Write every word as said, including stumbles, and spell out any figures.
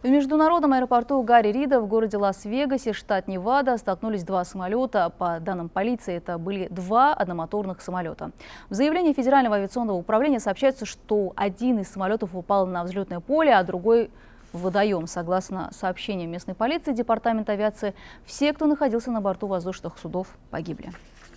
В международном аэропорту Гарри Рида в городе Лас-Вегасе, штат Невада, столкнулись два самолета. По данным полиции, это были два одномоторных самолета. В заявлении Федерального авиационного управления сообщается, что один из самолетов упал на взлетное поле, а другой в водоем. Согласно сообщениям местной полиции, департамента авиации, все, кто находился на борту воздушных судов, погибли.